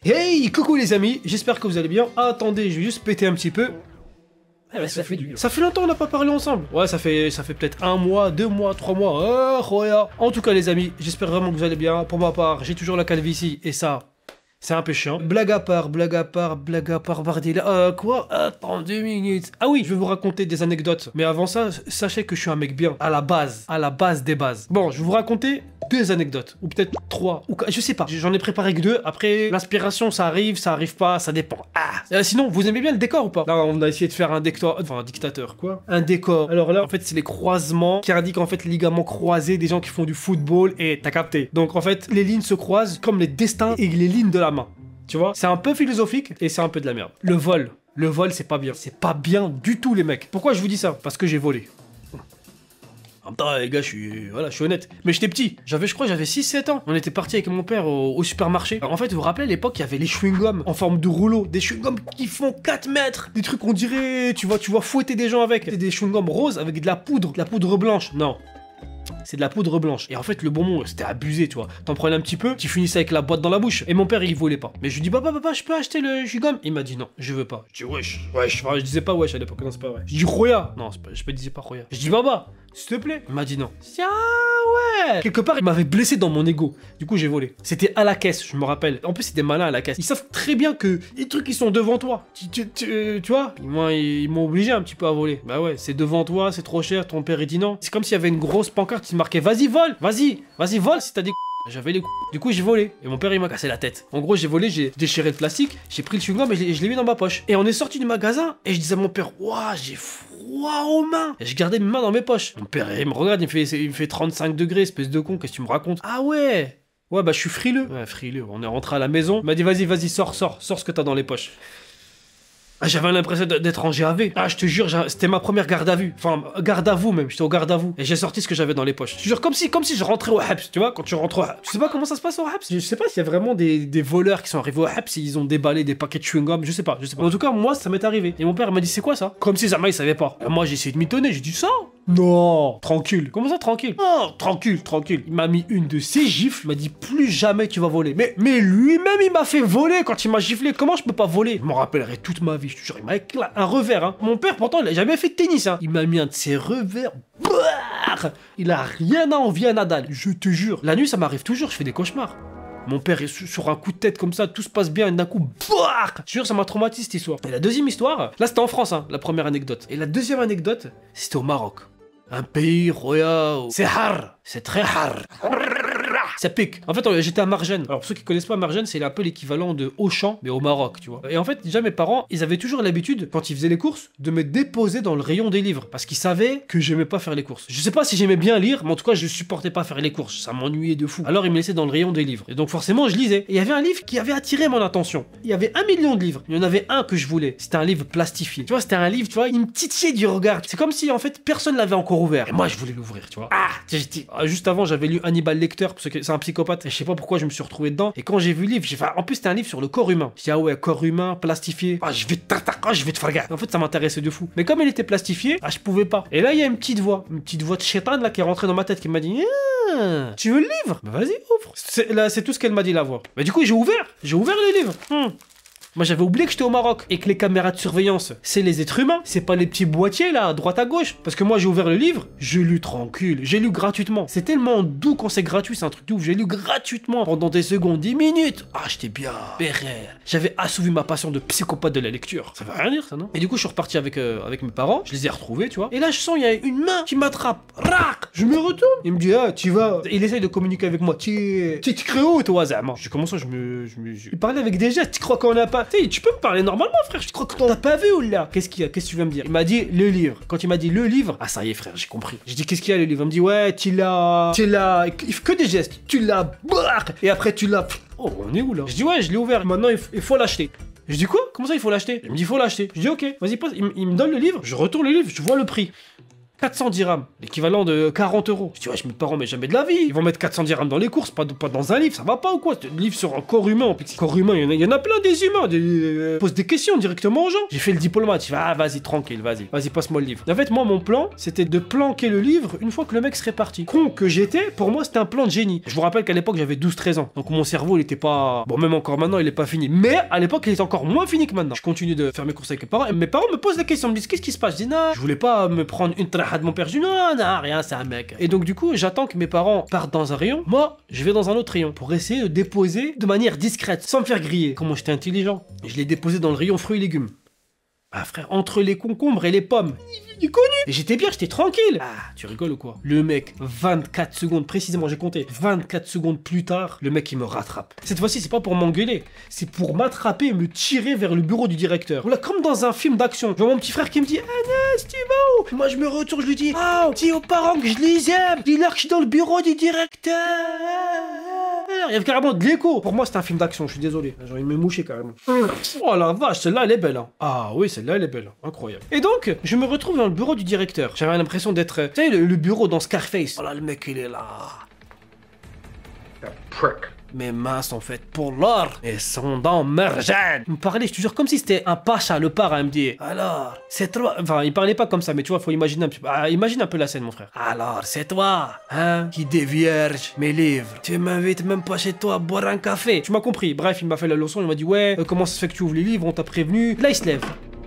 Hey, coucou les amis, j'espère que vous allez bien. Attendez, je vais juste péter un petit peu. Ça fait longtemps qu'on n'a pas parlé ensemble. Ouais, ça fait peut-être 1 mois, 2 mois, 3 mois. Roya. En tout cas les amis, j'espère vraiment que vous allez bien. Pour ma part, j'ai toujours la calvitie et ça... c'est un peu chiant. Blague à part, Bardila. Quoi? Attends 2 minutes. Ah oui, je vais vous raconter des anecdotes. Mais avant ça, sachez que je suis un mec bien. À la base des bases. Bon, je vais vous raconter 2 anecdotes. Ou peut-être 3. Ou je sais pas. J'en ai préparé que 2. Après, l'inspiration, ça arrive pas, ça dépend. Sinon, vous aimez bien le décor ou pas? Là, on a essayé de faire un décor. Enfin, un dictateur, quoi. Un décor. Alors là, en fait, c'est les croisements qui indiquent en fait les ligaments croisés des gens qui font du football. Et t'as capté. Donc en fait, les lignes se croisent comme les destins et les lignes de la main. Tu vois, c'est un peu philosophique et c'est un peu de la merde. Le vol, c'est pas bien. C'est pas bien du tout, les mecs. Pourquoi je vous dis ça? Parce que j'ai volé. En même temps, les gars, je suis honnête. Mais j'étais petit. Je crois, j'avais 6-7 ans. On était parti avec mon père au supermarché. Alors, en fait, vous vous rappelez, à l'époque, il y avait les chewing-gums en forme de rouleau. Des chewing-gums qui font 4 mètres. Des trucs, on dirait, tu vois fouetter des gens avec. C'était des chewing-gums roses avec de la poudre blanche. Non. C'est de la poudre blanche. Et en fait, le bonbon, c'était abusé, tu vois. T'en prenais un petit peu, tu finissais avec la boîte dans la bouche. Et mon père, il voulait pas. Mais je lui dis, papa, je peux acheter le chewing-gum? Il m'a dit non, je veux pas. Je dis, wesh. Enfin, je disais pas wesh à l'époque, non, c'est pas vrai. Je dis, Roya. Non, je me disais pas Roya. Je dis, baba, s'il te plaît. Il m'a dit non. Ah ouais. Quelque part, il m'avait blessé dans mon ego. Du coup, j'ai volé. C'était à la caisse, je me rappelle. En plus, c'est des malins à la caisse. Ils savent très bien que les trucs, ils sont devant toi. Tu vois? Ils m'ont obligé un petit peu à voler. Bah ouais, c'est devant toi, c'est trop cher. Ton père, il dit non. C'est comme s'il y avait une grosse pancarte qui marquait, vas-y, vole. Vas-y, vole si t'as des J'avais les Du coup, j'ai volé. Et mon père, il m'a cassé la tête. En gros, j'ai volé, j'ai déchiré le plastique, j'ai pris le chewing-gum et je l'ai mis dans ma poche. Et on est sorti du magasin et je disais à mon père, ouah, j'ai froid aux mains. Et je gardais mes mains dans mes poches. Mon père, il me regarde, il me fait 35 degrés, espèce de con, qu'est-ce que tu me racontes? Ah ouais. Ouais, bah, je suis frileux. Ouais, frileux. On est rentré à la maison. Il m'a dit, vas-y, sors ce que t'as dans les poches. J'avais l'impression d'être en GAV. Ah, je te jure, c'était ma première garde à vue. Enfin, garde à vous même, j'étais au garde à vous. Et j'ai sorti ce que j'avais dans les poches. Je te jure, comme si je rentrais au HAPS, tu vois, quand tu rentres au HAPS. Tu sais pas comment ça se passe au HAPS? Je sais pas s'il y a vraiment des voleurs qui sont arrivés au HAPS et ils ont déballé des paquets de chewing-gum, je sais pas. En tout cas, moi, ça m'est arrivé. Et mon père m'a dit, c'est quoi ça? Comme si jamais il savait pas. Et moi, j'ai essayé de m'étonner, j'ai dit ça? Non, tranquille. Comment ça, tranquille? Non, tranquille. Il m'a mis une de ses gifles, il m'a dit, plus jamais tu vas voler. Mais lui-même, il m'a fait voler quand il m'a giflé. Comment je peux pas voler? Je m'en rappellerai toute ma vie, je te jure, il m'a éclaté. Un revers, hein. Mon père, pourtant, il a jamais fait de tennis, hein. Il m'a mis un de ses revers. Il a rien à envier à Nadal. Je te jure. La nuit, ça m'arrive toujours, je fais des cauchemars. Mon père est sur un coup de tête comme ça, tout se passe bien, et d'un coup, je te jure, ça m'a traumatisé cette histoire. Et la deuxième histoire, là c'était en France, hein, la première anecdote. Et la deuxième anecdote, c'était au Maroc. Un pays royal. C'est har. C'est très har. Ça pique. En fait, j'étais à Margène. Alors, pour ceux qui connaissent pas Margène, c'est un peu l'équivalent de Auchan, mais au Maroc, tu vois. Et en fait, déjà, mes parents, ils avaient toujours l'habitude, quand ils faisaient les courses, de me déposer dans le rayon des livres. Parce qu'ils savaient que j'aimais pas faire les courses. Je sais pas si j'aimais bien lire, mais en tout cas, je supportais pas faire les courses. Ça m'ennuyait de fou. Alors, ils me laissaient dans le rayon des livres. Et donc, forcément, je lisais. Et il y avait un livre qui avait attiré mon attention. Il y avait 1 million de livres. Il y en avait un que je voulais. C'était un livre plastifié. Tu vois, c'était un livre, tu vois, il me titillait du regard. C'est comme si, en fait, personne l'avait encore ouvert. Et moi, je voulais l'ouvrir, tu vois. Juste avant, j'avais lu Hannibal Lecter, parce que c'est un psychopathe. Et je sais pas pourquoi je me suis retrouvé dedans. Et quand j'ai vu le livre, en plus, c'était un livre sur le corps humain. J'ai dit, ah ouais, corps humain, plastifié. Ah, je vais te faire gaffe. En fait, ça m'intéressait de fou. Mais comme il était plastifié, je pouvais pas. Et là, il y a une petite voix de chétan là qui est rentrée dans ma tête qui m'a dit, tu veux le livre? Bah, vas-y, ouvre. C'est tout ce qu'elle m'a dit, la voix. Bah, du coup, j'ai ouvert le livre. Moi, j'avais oublié que j'étais au Maroc et que les caméras de surveillance, c'est les êtres humains, c'est pas les petits boîtiers là, à droite à gauche. Parce que moi, j'ai ouvert le livre, j'ai lu tranquille, j'ai lu gratuitement. C'est tellement doux quand c'est gratuit, c'est un truc de ouf. J'ai lu gratuitement pendant des secondes, 10 minutes. Ah, j'étais bien pérère. J'avais assouvi ma passion de psychopathe de la lecture. Ça veut rien dire, ça, non? Et du coup, je suis reparti avec mes parents, je les ai retrouvés, tu vois. Et là, je sens, il y a une main qui m'attrape. Rac! Je me retourne. Il me dit, ah, tu vas. Il essaye de communiquer avec moi. Tu crées où, toi, Zama? J'ai commencé, il parlait avec des gestes, tu crois qu'on a pas. Tu peux me parler normalement, frère, je crois que t'en as pas vu ou là? Qu'est-ce qu'il y a? Qu'est-ce que tu veux me dire? Il m'a dit le livre. Quand il m'a dit le livre, ah ça y est, frère, j'ai compris. J'ai dit qu'est-ce qu'il y a le livre? Il me dit ouais, tu l'as. Il fait que des gestes. Tu l'as. Et après tu l'as. Oh, on est où là? Je dis ouais, je l'ai ouvert. Maintenant il faut l'acheter. Je dis quoi? Comment ça il faut l'acheter? Il me dit il faut l'acheter. Je dis ok, vas-y passe. Il me donne le livre. Je retourne le livre, je vois le prix. 400 dirhams, l'équivalent de 40 euros. Je dis, ouais, mes parents, mais jamais de la vie. Ils vont mettre 400 dirhams dans les courses, pas dans un livre, ça va pas ou quoi? Un livre sur un corps humain, en plus. Corps humain, il y en a plein des humains. Pose des questions directement aux gens. J'ai fait le diplomate, je fais, ah, vas-y, tranquille, vas-y, passe-moi le livre. En fait, moi, mon plan, c'était de planquer le livre une fois que le mec serait parti. Con que j'étais, pour moi, c'était un plan de génie. Je vous rappelle qu'à l'époque, j'avais 12-13 ans. Donc mon cerveau, il était pas. Bon, même encore maintenant, il est pas fini. Mais à l'époque, il est encore moins fini que maintenant. Je continue de faire mes courses avec mes parents. Et mes parents me posent la question, me disent, qu'est-ce qui se passe? Je dis, non, je voulais pas me prendre une traha de mon père. Je dis, non, rien, c'est un mec. Et donc, du coup, j'attends que mes parents partent dans un rayon. Moi, je vais dans un autre rayon pour essayer de déposer de manière discrète, sans me faire griller. Comment j'étais intelligent. Je l'ai déposé dans le rayon fruits et légumes. Ah frère, entre les concombres et les pommes. Il est connu. Et j'étais bien, j'étais tranquille. Ah, tu rigoles ou quoi? Le mec, 24 secondes, précisément, j'ai compté. 24 secondes plus tard, le mec, il me rattrape. Cette fois-ci, c'est pas pour m'engueuler. C'est pour m'attraper et me tirer vers le bureau du directeur. Voilà, comme dans un film d'action. Je vois mon petit frère qui me dit, Anas, tu vas où? Moi, je me retourne, je lui dis, oh, dis aux parents que je les aime. Dis-leur que je suis dans le bureau du directeur. Il y avait carrément de l'écho. Pour moi, c'était un film d'action, je suis désolé. J'ai envie de me moucher carrément. Oh la vache, celle-là, elle est belle. Hein. Ah oui, celle-là, elle est belle. Incroyable. Et donc, je me retrouve dans le bureau du directeur. J'avais l'impression d'être, tu sais, le bureau dans Scarface. Voilà, le mec, il est là. That prick. Mes mains sont faites pour l'or et son dents mergènes. Il me parlait, je te jure, comme si c'était un pacha, le parrain. Il me dit, alors, c'est toi. Enfin, il parlait pas comme ça, mais tu vois, faut imaginer un petit peu. Ah, imagine un peu la scène, mon frère. Alors, c'est toi, hein, qui dévierge mes livres. Tu m'invites même pas chez toi à boire un café. Tu m'as compris. Bref, il m'a fait la leçon. Il m'a dit, ouais, comment ça se fait que tu ouvres les livres? On t'a prévenu. Là, il se lève.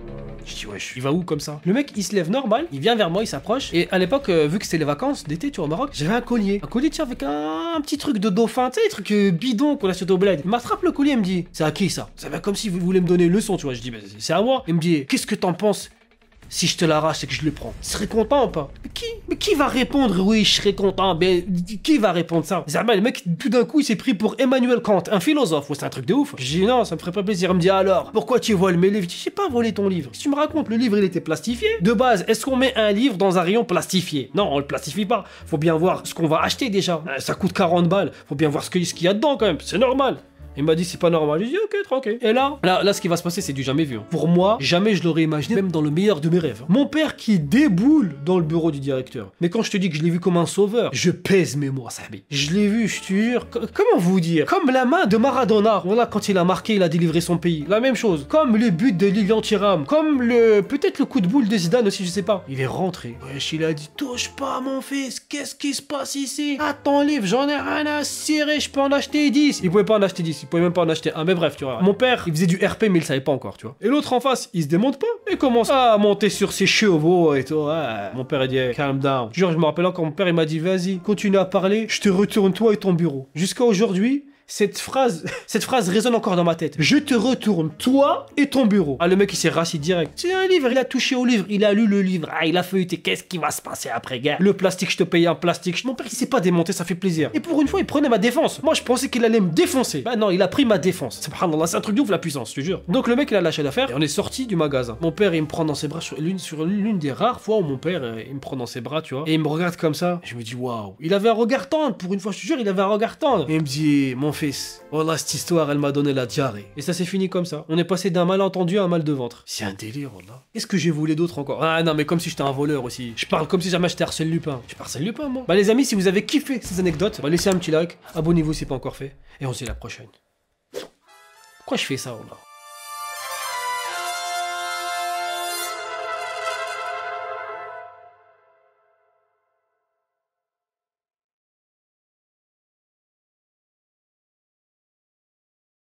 Je dis, wesh, il va où comme ça? Le mec, il se lève normal, il vient vers moi, il s'approche. Et à l'époque, vu que c'était les vacances d'été, tu vois, au Maroc, j'avais un collier. Un collier, tu sais, avec un petit truc de dauphin, tu sais, les trucs bidons qu'on achète au bled. Il m'attrape le collier, il me dit, c'est à qui ça? Ça va comme si vous voulez me donner une leçon, tu vois. Je dis, c'est à moi. Il me dit, qu'est-ce que t'en penses si je te l'arrache et que je le prends? Tu serais content ou pas? Mais qui va répondre, oui, je serais content? Mais qui va répondre ça? Zerma, le mec, tout d'un coup, il s'est pris pour Emmanuel Kant, un philosophe. Ouais, c'est un truc de ouf. Je dis, non, ça me ferait pas plaisir. Il me dit, alors, pourquoi tu voles mes livres? Je dis, j'ai pas volé ton livre. Si tu me racontes, le livre, il était plastifié. De base, est-ce qu'on met un livre dans un rayon plastifié? Non, on le plastifie pas. Faut bien voir ce qu'on va acheter déjà. Ça coûte 40 balles. Faut bien voir ce qu'il y a dedans quand même. C'est normal. Il m'a dit c'est pas normal. J'ai dit ok, tranquille. Et là, ce qui va se passer, c'est du jamais vu. Hein. Pour moi, jamais je l'aurais imaginé, même dans le meilleur de mes rêves. Mon père qui déboule dans le bureau du directeur. Mais quand je te dis que je l'ai vu comme un sauveur, je pèse mes mots, Sahabi. Je l'ai vu, je te jure. Comment vous dire? Comme la main de Maradona. Voilà, quand il a marqué, il a délivré son pays. La même chose. Comme le but de Lilian Thuram. Comme peut-être le coup de boule de Zidane aussi, je sais pas. Il est rentré. Wesh, il a dit touche pas mon fils. Qu'est-ce qui se passe ici? À ton livre, j'en ai rien à cirer. Je peux en acheter 10. Il pouvait pas en acheter 10. Il pouvait même pas en acheter un. Mais bref, tu vois. Mon père, il faisait du RP, mais il savait pas encore, tu vois. Et l'autre en face, il se démonte pas et commence à monter sur ses chevaux et tout. Ouais. Mon père, il dit calm down. Genre, je me rappelle encore, mon père, il m'a dit vas-y, continue à parler, je te retourne toi et ton bureau. Jusqu'à aujourd'hui, cette phrase résonne encore dans ma tête. Je te retourne, toi et ton bureau. Ah, le mec, il s'est rassis direct. C'est un livre, il a touché au livre, il a lu le livre. Ah, il a feuilleté. Qu'est-ce qui va se passer après, gars? Le plastique, je te paye en plastique. Mon père, il s'est pas démonté, ça fait plaisir. Et pour une fois, il prenait ma défense. Moi, je pensais qu'il allait me défoncer. Bah non, il a pris ma défense. Subhanallah, c'est un truc de ouf, la puissance, je te jure. Donc, le mec, il a lâché l'affaire et on est sorti du magasin. Mon père, il me prend dans ses bras sur l'une des rares fois où mon père, il me prend dans ses bras, tu vois. Et il me regarde comme ça. Je me dis, waouh. Il avait un regard tendre. Pour une fois, je te jure, il avait un regard tendre. Et il me dit, mon fils, voilà, cette histoire, elle m'a donné la diarrhée. Et ça s'est fini comme ça. On est passé d'un malentendu à un mal de ventre. C'est un délire, là. Qu'est-ce que j'ai voulu d'autre encore? Ah non, mais comme si j'étais un voleur aussi. Je parle comme si jamais j'étais Arsène Lupin. Je suis pas Arsène Lupin, moi. Bah, les amis, si vous avez kiffé ces anecdotes, bah, laissez un petit like, abonnez-vous si c'est pas encore fait. Et on se dit à la prochaine. Pourquoi je fais ça, là?